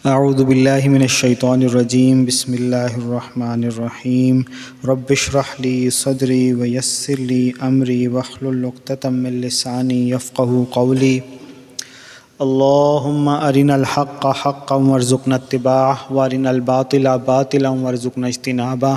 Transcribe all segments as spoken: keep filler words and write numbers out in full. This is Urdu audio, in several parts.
اعوذ باللہ من الشیطان الرجیم بسم اللہ الرحمن الرحیم رب اشرح لی صدری ویسر لی امری واحلل عقدۃ من لسانی یفقہوا قولی اللہم ارنا الحق حقا وارزقنا اتباعہ وارنا الباطل باطلا وارزقنا اجتنابہ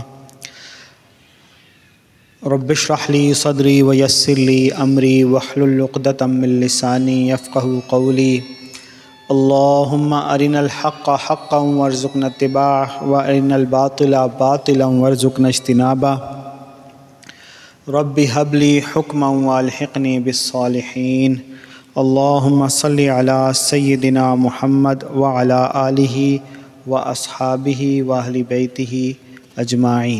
رب اشرح لی صدری ویسر لی امری واحلل عقدۃ من لسانی یفقہوا قولی اللہم ارنا الحق حقا وارزقنا اتباعہ وارنا الباطل باطلا وارزقنا اجتنابہ رب هب لی حکما والحقنی بالصالحین اللہم صلی علی سیدنا محمد وعلی آلہ واصحابہ واہل بیتہ اجمعین۔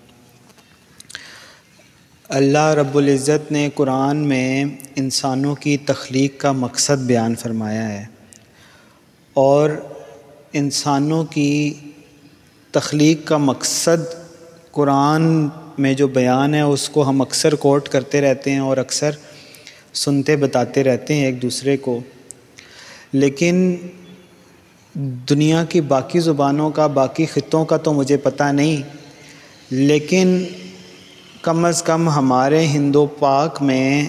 اللہ رب العزت نے قرآن میں انسانوں کی تخلیق کا مقصد بیان فرمایا ہے، اور انسانوں کی تخلیق کا مقصد قرآن میں جو بیان ہے اس کو ہم اکثر کوٹ کرتے رہتے ہیں اور اکثر سنتے بتاتے رہتے ہیں ایک دوسرے کو، لیکن دنیا کی باقی زبانوں کا باقی خطوں کا تو مجھے پتہ نہیں، لیکن کم از کم ہمارے ہند و پاک میں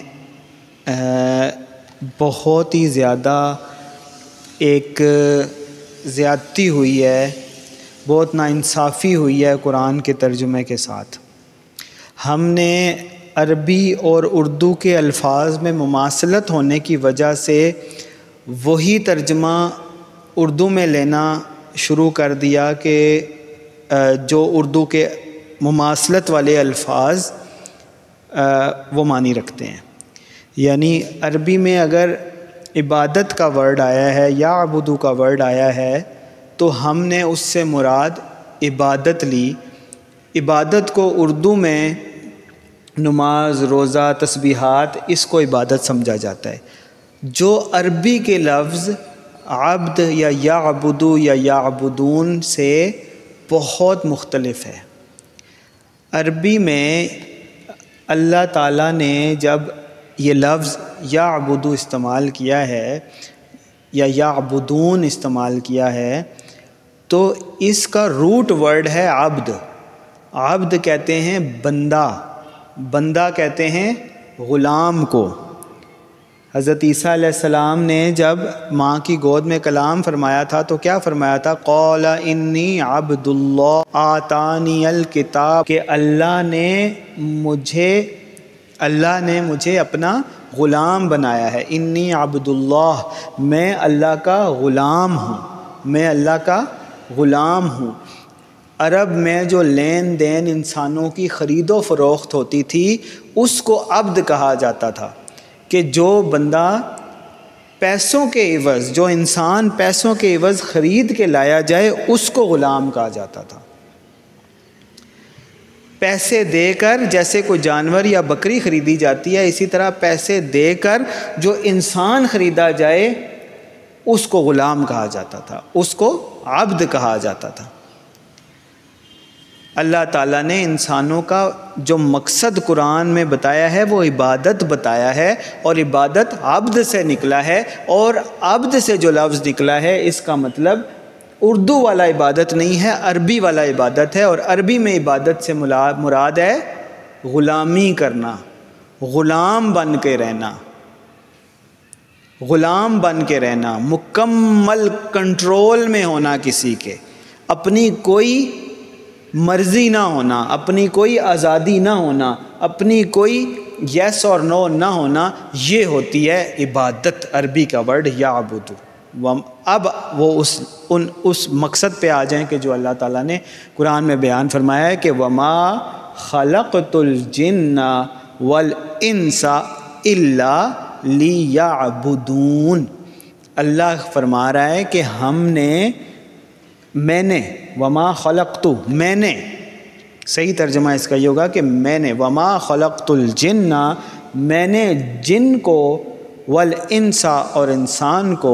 بہت ہی زیادہ ایک زیادتی ہوئی ہے، بہت ناانصافی ہوئی ہے قرآن کے ترجمے کے ساتھ۔ ہم نے عربی اور اردو کے الفاظ میں مماثلت ہونے کی وجہ سے وہی ترجمہ اردو میں لینا شروع کر دیا کہ جو اردو کے مماثلت والے الفاظ وہ معنی رکھتے ہیں۔ یعنی عربی میں اگر عبادت کا ورڈ آیا ہے یا عبدو کا ورڈ آیا ہے تو ہم نے اس سے مراد عبادت لی۔ عبادت کو اردو میں نماز، روزہ، تسبیحات، اس کو عبادت سمجھا جاتا ہے، جو عربی کے لفظ عبد یا یعبدو یا یعبدون سے بہت مختلف ہے۔ عربی میں اللہ تعالیٰ نے جب یہ لفظ یعبدو استعمال کیا ہے یا یعبدون استعمال کیا ہے تو اس کا روٹ ورڈ ہے عبد۔ عبد کہتے ہیں بندہ، بندہ کہتے ہیں غلام کو۔ حضرت عیسیٰ علیہ السلام نے جب ماں کی گود میں کلام فرمایا تھا تو کیا فرمایا تھا؟ قال انی عبد اللہ آتانی الکتاب، کہ اللہ نے مجھے اللہ نے مجھے اپنا غلام بنایا ہے۔ انی عبد اللہ، میں اللہ کا غلام ہوں، میں اللہ کا غلام ہوں۔ عرب میں جو لین دین انسانوں کی خرید و فروخت ہوتی تھی اس کو عبد کہا جاتا تھا، کہ جو بندہ پیسوں کے عوض، جو انسان پیسوں کے عوض خرید کے لایا جائے اس کو غلام کہا جاتا تھا۔ پیسے دے کر جیسے کوئی جانور یا بکری خریدی جاتی ہے، اسی طرح پیسے دے کر جو انسان خریدا جائے اس کو غلام کہا جاتا تھا، اس کو عبد کہا جاتا تھا۔ اللہ تعالیٰ نے انسانوں کا جو مقصد قرآن میں بتایا ہے وہ عبادت بتایا ہے، اور عبادت عبد سے نکلا ہے، اور عبد سے جو لفظ نکلا ہے اس کا مطلب اردو والا عبادت نہیں ہے، عربی والا عبادت ہے، اور عربی میں عبادت سے مراد ہے غلامی کرنا، غلام بن کے رہنا، غلام بن کے رہنا، مکمل کنٹرول میں ہونا کسی کے، اپنی کوئی مرضی نہ ہونا، اپنی کوئی آزادی نہ ہونا، اپنی کوئی یس اور نو نہ ہونا، یہ ہوتی ہے عبادت۔ عربی کا ورڈ یعبدو۔ اب وہ اس ان اس مقصد پہ آ جائیں کہ جو اللہ تعالیٰ نے قرآن میں بیان فرمایا ہے کہ وما خلقت الجن والانس الا لیعبدون۔ اللہ فرما رہا ہے کہ ہم نے میں نے وما خلقتو میں نے صحیح ترجمہ اس کا یہ ہوگا کہ میں نے وما خلقت الجن میں نے جن کو والانس اور انسان کو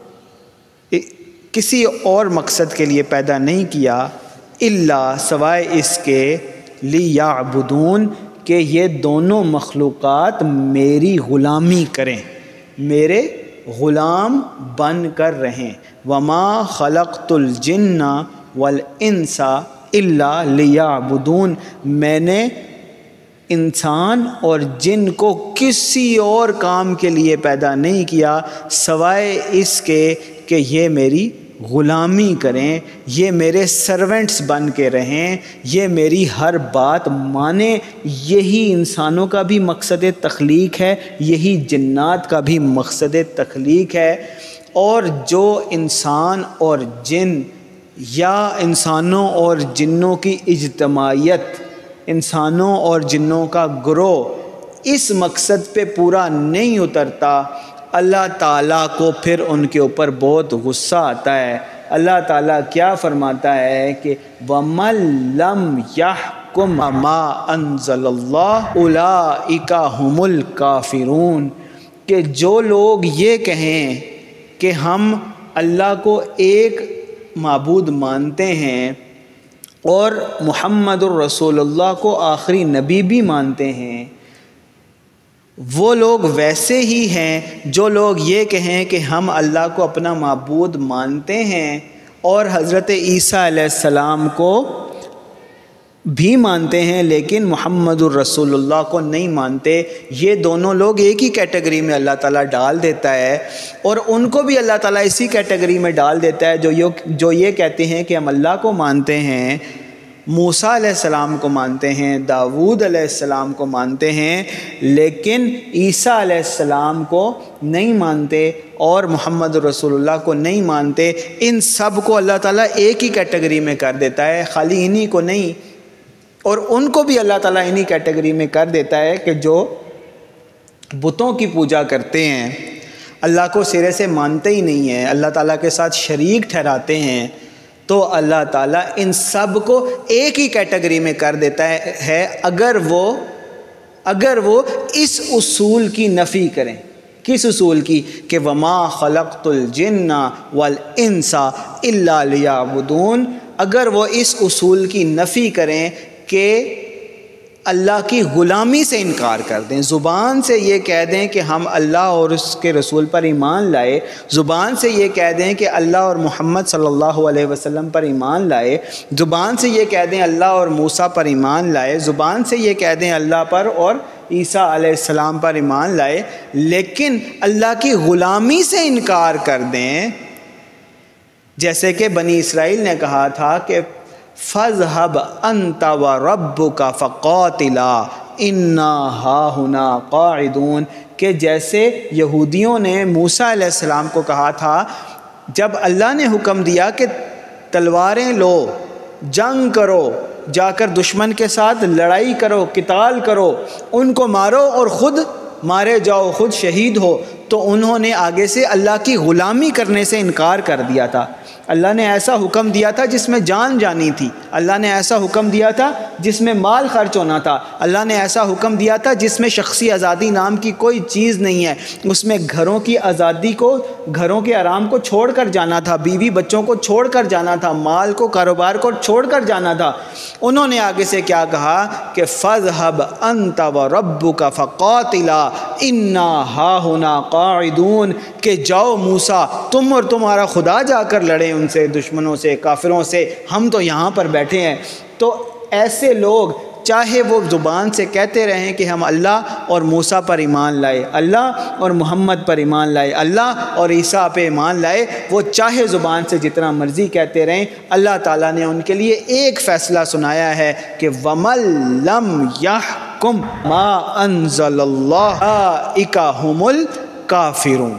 کسی اور مقصد کے لیے پیدا نہیں کیا، الا سوائے اس کے لیعبدون، کہ یہ دونوں مخلوقات میری غلامی کریں، میرے غلام بن کر رہیں۔ وما خلقت الجن والانس الا لیعبدون، میں نے انسان اور جن کو کسی اور کام کے لیے پیدا نہیں کیا سوائے اس کے کہ یہ میری غلامی کریں، یہ میرے سرونٹس بن کے رہیں، یہ میری ہر بات مانیں۔ یہی انسانوں کا بھی مقصد تخلیق ہے، یہی جنات کا بھی مقصد تخلیق ہے۔ اور جو انسان اور جن یا انسانوں اور جنوں کی اجتماعیت، انسانوں اور جنوں کا گروہ اس مقصد پہ پورا نہیں اترتا، اللہ تعالیٰ کو پھر ان کے اوپر بہت غصہ آتا ہے۔ اللہ تعالیٰ کیا فرماتا ہے کہ وَمَن لَّمْ يَحْكُم مَّا أَنزَلَ اللَّهُ أُولَٰئِكَ هُمُ الْكَافِرُونَ، کہ جو لوگ یہ کہیں کہ ہم اللہ کو ایک معبود مانتے ہیں اور محمد الرسول اللہ کو آخری نبی بھی مانتے ہیں، وہ لوگ ویسے ہی ہیں جو لوگ یہ کہیں کہ ہم اللہ کو اپنا معبود مانتے ہیں اور حضرت عیسیٰ علیہ السلام کو بھی مانتے ہیں لیکن محمد الرسول اللہ کو نہیں مانتے۔ یہ دونوں لوگ ایک ہی کیٹیگری میں اللہ تعالیٰ ڈال دیتا ہے، اور ان کو بھی اللہ تعالیٰ اسی کیٹیگری میں ڈال دیتا ہے جو جو یہ کہتے ہیں کہ ہم اللہ کو مانتے ہیں، موسیٰ علیہ السلام کو مانتے ہیں، داؤد علیہ السلام کو مانتے ہیں، لیکن عیسیٰ علیہ السلام کو نہیں مانتے اور محمد رسول اللہ کو نہیں مانتے۔ ان سب کو اللہ تعالیٰ ایک ہی کیٹیگری میں کر دیتا ہے، خالی انہی کو نہیں، اور ان کو بھی اللہ تعالیٰ انہی کیٹیگری میں کر دیتا ہے کہ جو بتوں کی پوجا کرتے ہیں، اللہ کو سرے سے مانتے ہی نہیں ہیں، اللہ تعالیٰ کے ساتھ شریک ٹھہراتے ہیں، تو اللہ تعالیٰ ان سب کو ایک ہی کیٹیگری میں کر دیتا ہے اگر وہ اگر وہ اس اصول کی نفی کریں۔ کس اصول کی؟ کہ وما خلقت الجن والانس الا لیعبدون۔ اگر وہ اس اصول کی نفی کریں کہ اللہ کی غلامی سے انکار کر دیں، زبان سے یہ کہہ دیں کہ ہم اللہ اور اس کے رسول پر ایمان لائے، زبان سے یہ کہہ دیں کہ اللہ اور محمد صلی اللہ علیہ وسلم پر ایمان لائے، زبان سے یہ کہہ دیں اللہ اور موسیٰ پر ایمان لائے، زبان سے یہ کہہ دیں اللہ پر اور عیسیٰ علیہ السلام پر ایمان لائے، لیکن اللہ کی غلامی سے انکار کر دیں، جیسے کہ بنی اسرائیل نے کہا تھا کہ فَاذْهَبْ أَنْتَ وَرَبُّكَ فَقَاتِلَا إِنَّا هَاهُنَا قَاعِدُونَ، کہ جیسے یہودیوں نے موسیٰ علیہ السلام کو کہا تھا جب اللہ نے حکم دیا کہ تلواریں لو، جنگ کرو، جا کر دشمن کے ساتھ لڑائی کرو، قتال کرو، ان کو مارو اور خود مارے جاؤ، خود شہید ہو، تو انہوں نے آگے سے اللہ کی غلامی کرنے سے انکار کر دیا تھا۔ اللہ نے ایسا حکم دیا تھا جس میں جان جانی تھی، اللہ نے ایسا حکم دیا تھا جس میں مال خرچ ہونا تھا، اللہ نے ایسا حکم دیا تھا جس میں شخصی آزادی نام کی کوئی چیز نہیں ہے، اس میں گھروں کی آزادی کو، گھروں کے آرام کو چھوڑ کر جانا تھا، بیوی بچوں کو چھوڑ کر جانا تھا، مال کو، کاروبار کو چھوڑ کر جانا تھا۔ انہوں نے آگے سے کیا کہا کہ فَاذْهَبْ أَنْتَ وَرَبُّكَ فَقَاتِلَا إِنَّا هَاهُنَا قَاعِدُونَ، کہ جاؤ موسیٰ، تم اور تمہارا خدا جا کر لڑے ان سے، دشمنوں سے، کافروں سے، ہم تو یہاں پر بیٹھے ہیں۔ تو ایسے لوگ چاہے وہ زبان سے کہتے رہیں کہ ہم اللہ اور موسیٰ پر ایمان لائے، اللہ اور محمد پر ایمان لائے، اللہ اور عیسیٰ پہ ایمان لائے، وہ چاہے زبان سے جتنا مرضی کہتے رہیں، اللہ تعالیٰ نے ان کے لیے ایک فیصلہ سنایا ہے کہ وَمَن لَّمْ يَحْكُم مَّا أَنزَلَ اللَّهُ أُولَٰئِكَ هُمُ الْكَافِرُونَ۔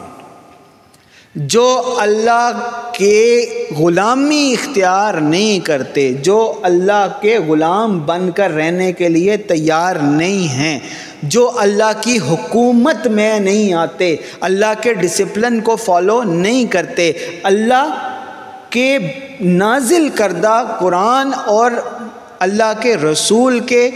جو اللہ کے غلامی اختیار نہیں کرتے، جو اللہ کے غلام بن کر رہنے کے لیے تیار نہیں ہیں، جو اللہ کی حکومت میں نہیں آتے، اللہ کے ڈسپلن کو فالو نہیں کرتے، اللہ کے نازل کردہ قرآن اور اللہ کے رسول کے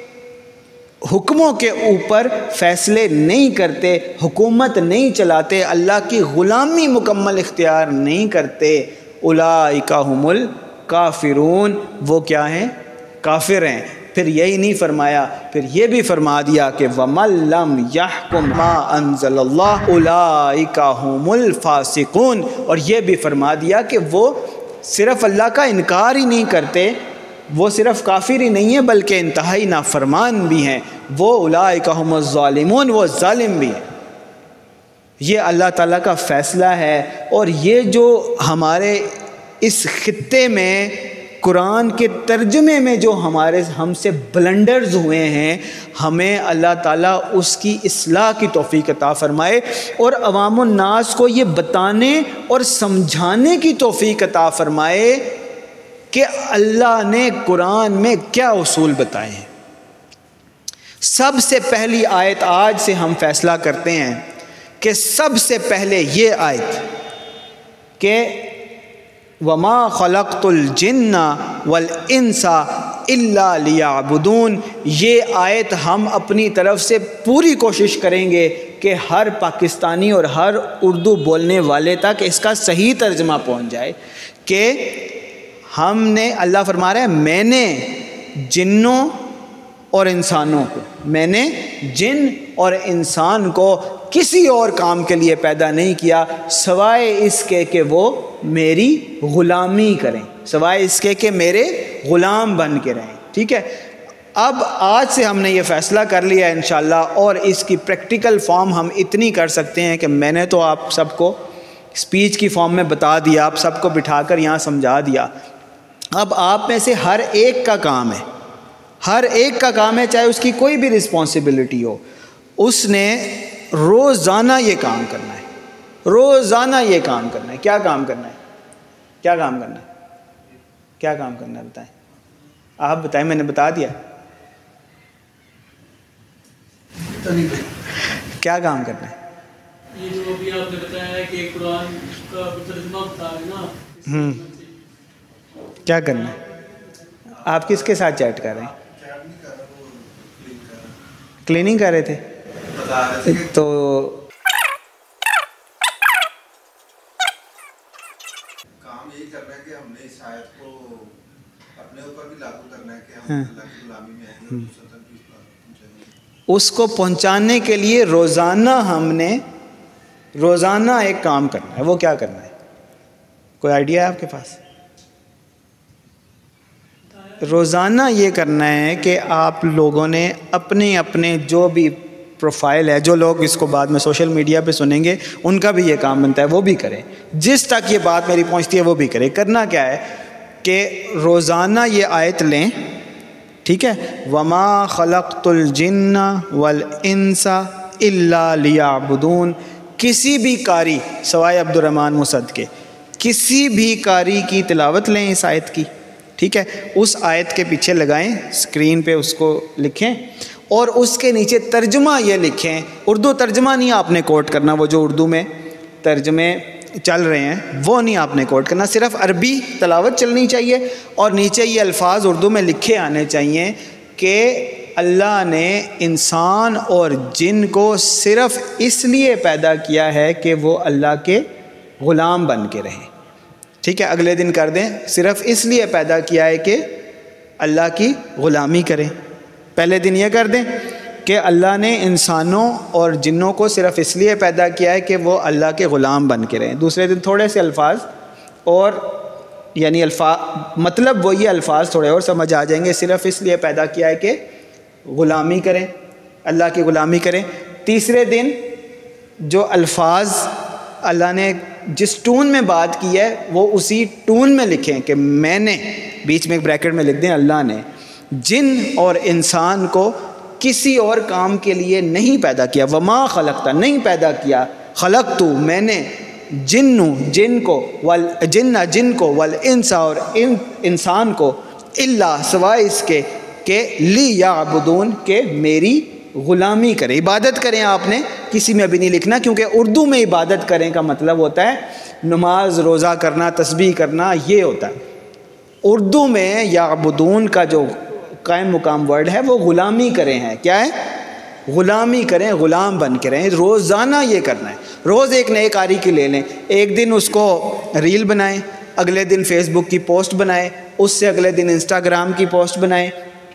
حکموں کے اوپر فیصلے نہیں کرتے، حکومت نہیں چلاتے، اللہ کی غلامی مکمل اختیار نہیں کرتے، اولئک ھم الکافرون، وہ کیا ہیں؟ کافر ہیں۔ پھر یہی نہیں فرمایا، پھر یہ بھی فرما دیا کہ وَمَن لَّمْ يَحْكُم مَّا أَنزَلَ اللَّهُ أُولَٰئِكَ هُمُ الْفَاسِقُونَ، اور یہ بھی فرما دیا کہ وہ صرف اللہ کا انکار ہی نہیں کرتے، وہ صرف کافر ہی نہیں ہیں بلکہ انتہائی نافرمان بھی ہیں، وہ اولئک هم الظالمون، وہ ظالم بھی ہیں۔ یہ اللہ تعالیٰ کا فیصلہ ہے، اور یہ جو ہمارے اس خطے میں قرآن کے ترجمے میں جو ہمارے ہم سے بلنڈرز ہوئے ہیں، ہمیں اللہ تعالیٰ اس کی اصلاح کی توفیق عطا فرمائے، اور عوام الناس کو یہ بتانے اور سمجھانے کی توفیق عطا فرمائے کہ اللہ نے قرآن میں کیا اصول بتائے ہیں۔ سب سے پہلی آیت آج سے ہم فیصلہ کرتے ہیں کہ سب سے پہلے یہ آیت کہ وَمَا خَلَقْتُ الْجِنَّ وَالْإِنسَ إِلَّا لِيَعْبُدُونَ، یہ آیت ہم اپنی طرف سے پوری کوشش کریں گے کہ ہر پاکستانی اور ہر اردو بولنے والے تک اس کا صحیح ترجمہ پہنچ جائے کہ ہم نے، اللہ فرما رہا ہے میں نے جنوں اور انسانوں کو، میں نے جن اور انسان کو کسی اور کام کے لیے پیدا نہیں کیا سوائے اس کے کہ وہ میری غلامی کریں، سوائے اس کے کہ میرے غلام بن کے رہیں۔ ٹھیک ہے، اب آج سے ہم نے یہ فیصلہ کر لیا ہے انشاءاللہ، اور اس کی پریکٹیکل فارم ہم اتنی کر سکتے ہیں کہ میں نے تو آپ سب کو اسپیچ کی فارم میں بتا دیا، آپ سب کو بٹھا کر یہاں سمجھا دیا۔ اب آپ میں سے ہر ایک کا کام ہے، ہر ایک کا کام ہے، چاہے اس کی کوئی بھی رسپانسبلٹی ہو، اس نے روزانہ یہ کام کرنا ہے، روزانہ یہ کام کرنا ہے۔ کیا کام کرنا ہے؟ کیا کام کرنا ہے؟ کیا کام کرنا ہے بتائیں، آپ بتائیں، میں نے بتا دیا کیا کام کرنا ہے؟ یہ جو ابھی آپ نے بتایا ہے کہ قرآن کا ترجمہ بتا رہے نا، ہوں کیا کرنا ہے؟ آپ کس کے ساتھ چیٹ کر رہے ہیں؟ کلیننگ کر رہے تھے تو کام یہی کرنا ہے کہ ہم نے اس آیت کو اپنے اوپر بھی لاگو کرنا ہے کہ ہم اللہ کی غلامی میں ہیں، اس کو پہنچانے کے لیے روزانہ ہم نے روزانہ ایک کام کرنا ہے۔ وہ کیا کرنا ہے؟ کوئی آئیڈیا ہے آپ کے پاس؟ روزانہ یہ کرنا ہے کہ آپ لوگوں نے اپنے اپنے جو بھی پروفائل ہے، جو لوگ اس کو بعد میں سوشل میڈیا پہ سنیں گے ان کا بھی یہ کام بنتا ہے، وہ بھی کریں، جس تک یہ بات میری پہنچتی ہے وہ بھی کریں۔ کرنا کیا ہے کہ روزانہ یہ آیت لیں، ٹھیک ہے، وَمَا خَلَقْتُ الْجِنَّ وَالْإِنسَ إِلَّا لِيَعْبُدُونَ، کسی بھی قاری سوائے عبد الرحمن مسد کے، کسی بھی قاری کی تلاوت لیں اس آیت کی، ٹھیک ہے، اس آیت کے پیچھے لگائیں، اسکرین پہ اس کو لکھیں، اور اس کے نیچے ترجمہ یہ لکھیں، اردو ترجمہ نہیں آپ نے کوٹ کرنا، وہ جو اردو میں ترجمے چل رہے ہیں وہ نہیں آپ نے کوٹ کرنا، صرف عربی تلاوت چلنی چاہیے، اور نیچے یہ الفاظ اردو میں لکھے آنے چاہیے کہ اللہ نے انسان اور جن کو صرف اس لیے پیدا کیا ہے کہ وہ اللہ کے غلام بن کے رہیں۔ ٹھیک ہے، اگلے دن کر دیں، صرف اس لیے پیدا کیا ہے کہ اللہ کی غلامی کریں۔ پہلے دن یہ کر دیں کہ اللہ نے انسانوں اور جنوں کو صرف اس لیے پیدا کیا ہے کہ وہ اللہ کے غلام بن کے رہیں۔ دوسرے دن تھوڑے سے الفاظ اور یعنی الفاظ مطلب وہی الفاظ تھوڑے اور سمجھ آ جائیں گے، صرف اس لیے پیدا کیا ہے کہ غلامی کریں، اللہ کی غلامی کریں۔ تیسرے دن جو الفاظ اللہ نے جس ٹون میں بات کی ہے وہ اسی ٹون میں لکھیں کہ میں نے، بیچ میں ایک بریکٹ میں لکھ دیں اللہ نے جن اور انسان کو کسی اور کام کے لیے نہیں پیدا کیا، وما خلقتا نہیں پیدا کیا، خلقتو میں نے، جنو جن کو، وال جن جن کو، والانس اور ان انسان کو، الا سوائے اس کے کہ لی یعبدون کہ میری غلامی کریں، عبادت کریں۔ آپ نے کسی میں بھی نہیں لکھنا، کیونکہ اردو میں عبادت کریں کا مطلب ہوتا ہے نماز روزہ کرنا، تسبیح کرنا، یہ ہوتا ہے۔ اردو میں یعبدون کا جو قائم مقام ورڈ ہے وہ غلامی کریں ہے، کیا ہے؟ غلامی کریں، غلام بن کے رہیں۔ روزانہ یہ کرنا ہے، روز ایک نئے قاری کی لے لیں، ایک دن اس کو ریل بنائیں، اگلے دن فیس بک کی پوسٹ بنائیں، اس سے اگلے دن انسٹاگرام کی پوسٹ بنائیں،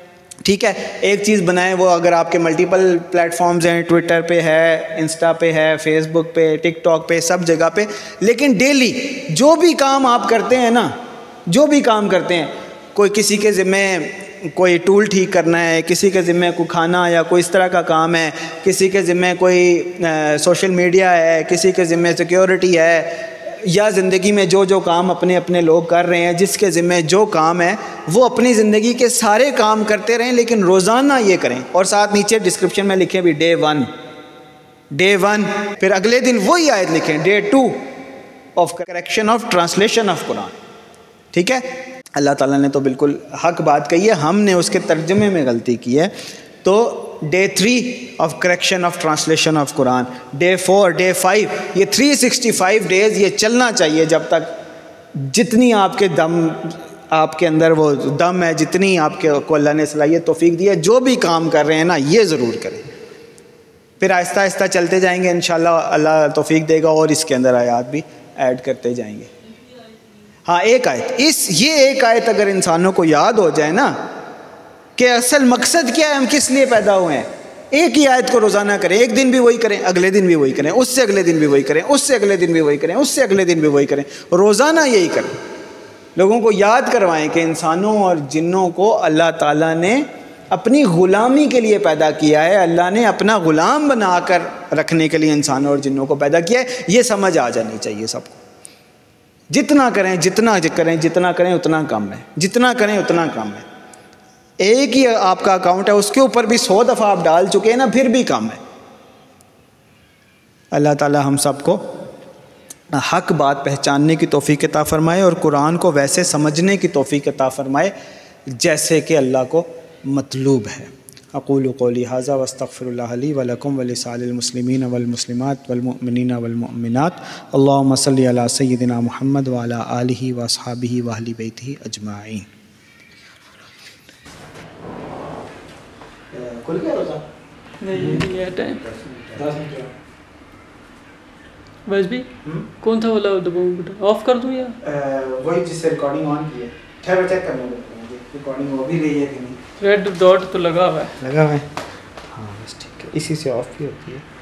ٹھیک ہے. ایک چیز بنائیں, وہ اگر آپ کے ملٹیپل پلیٹ فارمز ہیں, ٹویٹر پہ ہے, انسٹا پہ ہے, فیس بک پہ, ٹک ٹاک پہ, سب جگہ پہ, لیکن ڈیلی جو بھی کام آپ کرتے ہیں نا, جو بھی کام کرتے ہیں, کوئی کسی کے ذمہ کوئی ٹول ٹھیک کرنا ہے, کسی کے ذمہ کوئی کھانا یا کوئی اس طرح کا کام ہے, کسی کے ذمہ کوئی سوشل میڈیا ہے, کسی کے ذمہ سیکیورٹی ہے, یا زندگی میں جو جو کام اپنے اپنے لوگ کر رہے ہیں, جس کے ذمہ جو کام ہے وہ اپنی زندگی کے سارے کام کرتے رہیں, لیکن روزانہ یہ کریں. اور ساتھ نیچے ڈسکرپشن میں لکھیں بھی ڈے ون, ڈے ون, پھر اگلے دن وہی آیت لکھیں day two of correction of translation of قرآن. ٹھیک ہے. اللہ تعالیٰ نے تو بالکل حق بات کہی ہے, ہم نے اس کے ترجمے میں غلطی کی ہے. تو day three of correction of translation of قرآن, ڈے فور, ڈے فائیو, یہ تھری سکسٹی فائیو ڈیز یہ چلنا چاہیے جب تک جتنی آپ کے دم آپ کے اندر وہ دم ہے, جتنی آپ کے کو اللہ نے صلاحیت توفیق دی ہے, جو بھی کام کر رہے ہیں نا یہ ضرور کریں. پھر آہستہ آہستہ چلتے جائیں گے انشاءاللہ, اللہ توفیق دے گا اور اس کے اندر آیات بھی ایڈ کرتے جائیں گے. ہاں ایک آیت, اس یہ ایک آیت اگر انسانوں کو یاد ہو جائے نا کہ اصل مقصد کیا ہے, ہم کس لیے پیدا ہوئے ہیں, ایک ہی آیت کو روزانہ کریں, ایک دن بھی وہی کریں, اگلے دن بھی وہی کریں, اس سے اگلے دن بھی وہی کریں, اس سے اگلے دن بھی وہی کریں, اس سے اگلے دن بھی وہی کریں, روزانہ یہی کریں. لوگوں کو یاد کروائیں کہ انسانوں اور جنوں کو اللہ تعالیٰ نے اپنی غلامی کے لیے پیدا کیا ہے, اللہ نے اپنا غلام بنا کر رکھنے کے لیے انسانوں اور جنوں کو پیدا کیا ہے. یہ سمجھ آ جانی چاہیے سب کو. جتنا کریں جتنا کریں جتنا کریں اتنا کم ہے, جتنا کریں اتنا کم ہے. ایک ہی آپ کا اکاؤنٹ ہے, اس کے اوپر بھی سو دفعہ آپ ڈال چکے ہیں نا, پھر بھی کم ہے. اللہ تعالی ہم سب کو حق بات پہچاننے کی توفیق عطا فرمائے اور قرآن کو ویسے سمجھنے کی توفیق عطا فرمائے جیسے کہ اللہ کو مطلوب ہے. اقول قولی ھذا واستغفر اللہ لی ولکم ولسائر المسلمین والمسلمات والمؤمنین والمؤمنات. اللہم صلی علی سیدنا محمد وعلی آلہ واصحابہ واہل بیتہ اجمعین. کھل گیا روزہ؟ نہیں ہے ٹائم. بس بھی کون تھا والا دباؤ بیٹا, آف کر دوں یا وہی جس سے ریکارڈنگ آن کی ہے؟ ٹھہرو چیک کرنے لگتے ہیں ریکارڈنگ ہو بھی رہی ہے کہ نہیں. ریڈ ڈاٹ تو لگا ہوا ہے, لگا ہوا ہے. ہاں بس ٹھیک ہے, اسی سے آف بھی ہوتی ہے.